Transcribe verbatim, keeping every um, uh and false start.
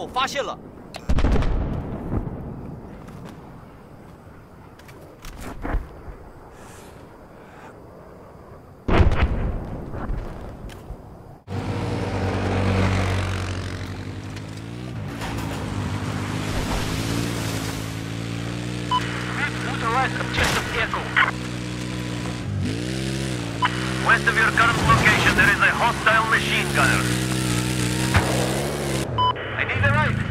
发现了。 Objective Echo. West of your current location, there is a hostile machine gunner. I need a ride.